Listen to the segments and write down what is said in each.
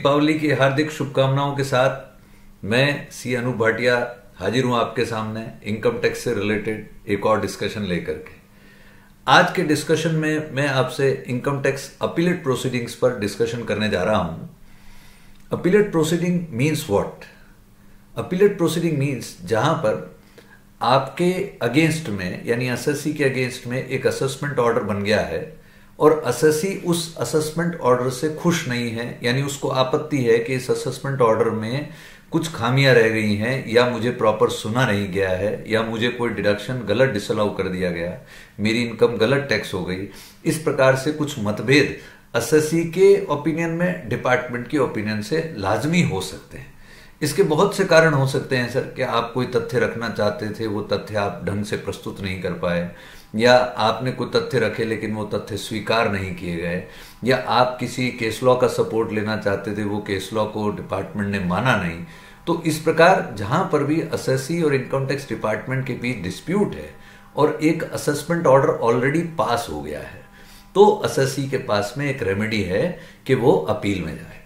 दीपावली की हार्दिक शुभकामनाओं के साथ मैं सी अनूप भाटिया हाजिर हूं आपके सामने इनकम टैक्स से रिलेटेड एक और डिस्कशन लेकर के। आज के डिस्कशन में मैं आपसे इनकम टैक्स अपीलेट प्रोसीडिंग्स पर डिस्कशन करने जा रहा हूं। Appellate proceeding means what? Appellate proceeding means जहां पर आपके अगेंस्ट में यानी assessee के अगेंस्ट में एक असेसमेंट ऑर्डर बन गया है और assessee उस असेसमेंट ऑर्डर से खुश नहीं है, यानी उसको आपत्ति है कि इस असेसमेंट ऑर्डर में कुछ खामियां रह गई हैं या मुझे प्रॉपर सुना नहीं गया है या मुझे कोई डिडक्शन गलत डिसअलाउ कर दिया गया, मेरी इनकम गलत टैक्स हो गई। इस प्रकार से कुछ मतभेद assessee के ओपिनियन में डिपार्टमेंट के ओपिनियन से लाजमी हो सकते हैं। इसके बहुत से कारण हो सकते हैं सर कि आप कोई तथ्य रखना चाहते थे, वो तथ्य आप ढंग से प्रस्तुत नहीं कर पाए, या आपने कोई तथ्य रखे लेकिन वो तथ्य स्वीकार नहीं किए गए, या आप किसी केस लॉ का सपोर्ट लेना चाहते थे, वो केस लॉ को डिपार्टमेंट ने माना नहीं। तो इस प्रकार जहां पर भी assessee और इनकम टैक्स डिपार्टमेंट के बीच डिस्प्यूट है और एक असेसमेंट ऑर्डर ऑलरेडी पास हो गया है, तो assessee के पास में एक रेमेडी है कि वो अपील में जाए।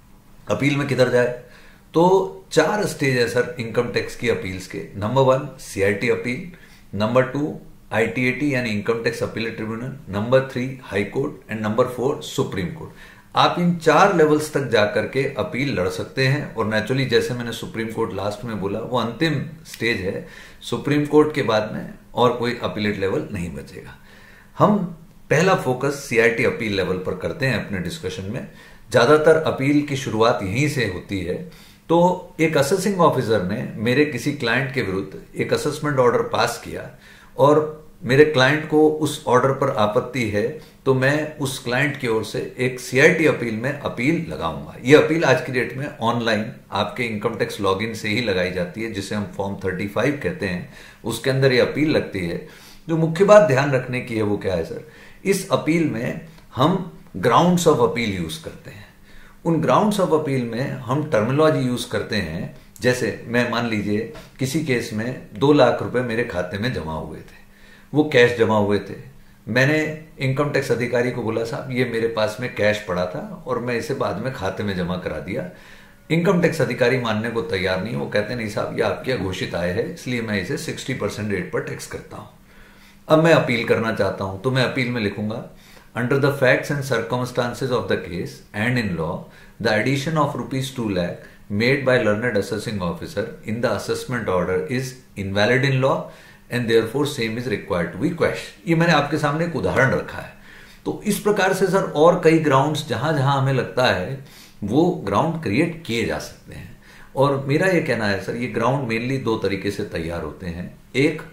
अपील में किधर जाए? तो 4 स्टेज है सर इनकम टैक्स की अपील्स के। Number 1 CIT appeal, number 2 ITAT यानी income tax appellate tribunal, number 3 high court and number 4 supreme court. आप इन 4 लेवल्स तक जाकर के अपील लड़ सकते हैं और नेचुरली जैसे मैंने सुप्रीम कोर्ट लास्ट में बोला वो अंतिम स्टेज है। सुप्रीम कोर्ट के बाद में और कोई अपीलेट लेवल नहीं बचेगा। हम पहला फोकस CIT अपील लेवल पर करते हैं अपने डिस्कशन में। ज्यादातर अपील की शुरुआत यहीं से होती है। तो एक असेसिंग ऑफिसर ने मेरे किसी क्लाइंट के विरुद्ध एक असेसमेंट ऑर्डर पास किया और मेरे क्लाइंट को उस ऑर्डर पर आपत्ति है, तो मैं उस क्लाइंट की ओर से एक CIT अपील में अपील लगाऊंगा। यह अपील आज की डेट में ऑनलाइन आपके इनकम टैक्स लॉगिन से ही लगाई जाती है, जिसे हम फॉर्म 35 कहते हैं। उसके अंदर यह अपील लगती है। जो मुख्य बात ध्यान रखने की है वो क्या है सर? इस अपील में हम ग्राउंड्स ऑफ अपील यूज करते हैं। उन ग्राउंड्स ऑफ अपील में हम टर्मिनोलॉजी यूज करते हैं। जैसे मैं मान लीजिए किसी केस में 2 लाख रुपए मेरे खाते में जमा हुए थे, वो कैश जमा हुए थे। मैंने इनकम टैक्स अधिकारी को बोला साहब ये मेरे पास में कैश पड़ा था और मैं इसे बाद में खाते में जमा करा दिया। इनकम टैक्स अधिकारी मानने को तैयार नहीं, वो कहते नहीं साहब ये आपकी घोषित आय है, इसलिए मैं इसे 60% रेट पर टैक्स करता हूं। अब मैं अपील करना चाहता हूं, तो मैं अपील में लिखूंगा Under the facts and circumstances of the case and in law, the addition of rupees 2 lakh made by learned assessing officer in the assessment order is invalid in law and therefore same is required to be quashed। ये मैंने आपके सामने एक उदाहरण रखा है। तो इस प्रकार से सर और कई ग्राउंड्स जहां जहां हमें लगता है वो ग्राउंड क्रिएट किए जा सकते हैं। और मेरा ये कहना है सर, ये ग्राउंड मेनली 2 तरीके से तैयार होते हैं। एक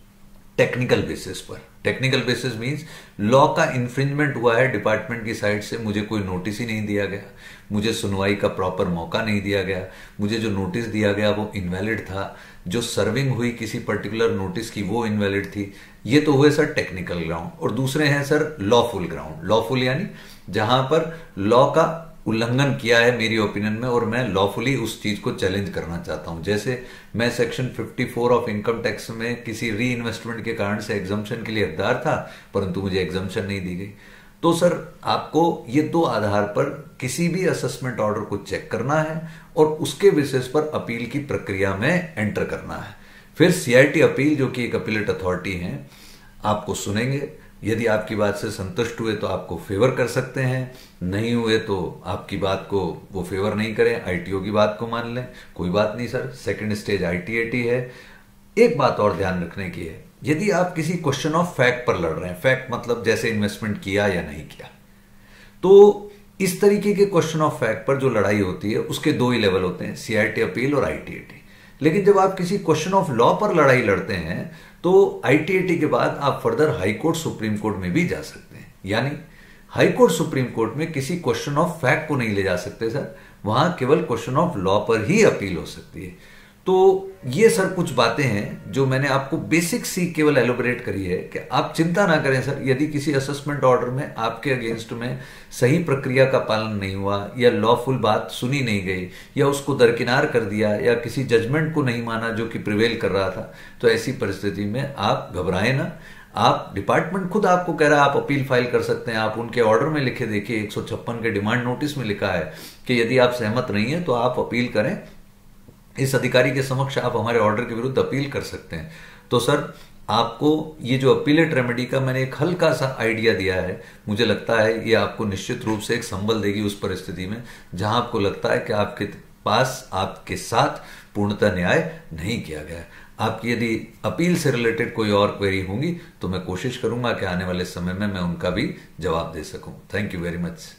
टेक्निकल बेसिस पर। टेक्निकल बेसिस मींस लॉ का इन्फ्रिंजमेंट हुआ है डिपार्टमेंट की साइड से, मुझे कोई नोटिस ही नहीं दिया गया, मुझे सुनवाई का प्रॉपर मौका नहीं दिया गया, मुझे जो नोटिस दिया गया वो इनवैलिड था, जो सर्विंग हुई किसी पर्टिकुलर नोटिस की वो इनवैलिड थी। ये तो हुए सर टेक्निकल ग्राउंड। और दूसरे हैं सर लॉफुल ग्राउंड। लॉफुल यानी जहां पर लॉ का उल्लंघन किया है मेरी ओपिनियन में और मैं लॉफुली उस चीज को चैलेंज करना चाहता हूं। जैसे मैं सेक्शन 54 ऑफ इनकम टैक्स में किसी री इन्वेस्टमेंट के कारण से एग्जम्पशन के लिए हकदार था, परंतु मुझे एग्जम्पशन नहीं दी गई। तो सर आपको ये 2 आधार पर किसी भी असेसमेंट ऑर्डर को चेक करना है और उसके बेसिस पर अपील की प्रक्रिया में एंटर करना है। फिर CIT अपील जो कि एक अपीलेट अथॉरिटी है आपको सुनेंगे। यदि आपकी बात से संतुष्ट हुए तो आपको फेवर कर सकते हैं, नहीं हुए तो आपकी बात को वो फेवर नहीं करें, ITO की बात को मान लें, कोई बात नहीं सर। सेकंड स्टेज ITAT है। एक बात और ध्यान रखने की है, यदि आप किसी क्वेश्चन ऑफ फैक्ट पर लड़ रहे हैं, फैक्ट मतलब जैसे इन्वेस्टमेंट किया या नहीं किया, तो इस तरीके के क्वेश्चन ऑफ फैक्ट पर जो लड़ाई होती है उसके 2 ही लेवल होते हैं, CIT अपील और ITAT। लेकिन जब आप किसी क्वेश्चन ऑफ लॉ पर लड़ाई लड़ते हैं तो ITAT के बाद आप further high court supreme court में भी जा सकते हैं। यानी हाई कोर्ट सुप्रीम कोर्ट में किसी क्वेश्चन ऑफ फैक्ट को नहीं ले जा सकते सर, वहां केवल क्वेश्चन ऑफ लॉ पर ही अपील हो सकती है। तो ये सर कुछ बातें हैं जो मैंने आपको बेसिक सी केवल एलोबरेट करी है कि आप चिंता ना करें सर। यदि किसी असेसमेंट ऑर्डर में आपके अगेंस्ट में सही प्रक्रिया का पालन नहीं हुआ या लॉफुल बात सुनी नहीं गई या उसको दरकिनार कर दिया या किसी जजमेंट को नहीं माना जो कि प्रिवेल कर रहा था, तो ऐसी परिस्थिति में आप घबराएं ना। आप डिपार्टमेंट खुद आपको कह रहा है आप अपील फाइल कर सकते हैं। आप उनके ऑर्डर में लिखे देखिए, 156 के डिमांड नोटिस में लिखा है कि यदि आप सहमत नहीं है तो आप अपील करें, इस अधिकारी के समक्ष आप हमारे ऑर्डर के विरुद्ध अपील कर सकते हैं। तो सर आपको ये जो अपीलेट रेमेडी का मैंने एक हल्का सा आइडिया दिया है, मुझे लगता है ये आपको निश्चित रूप से एक संबल देगी उस परिस्थिति में जहां आपको लगता है कि आपके पास आपके साथ पूर्णतः न्याय नहीं किया गया। आपकी यदि अपील से रिलेटेड कोई और क्वेरी होंगी तो मैं कोशिश करूंगा कि आने वाले समय में मैं उनका भी जवाब दे सकूं। Thank you very much.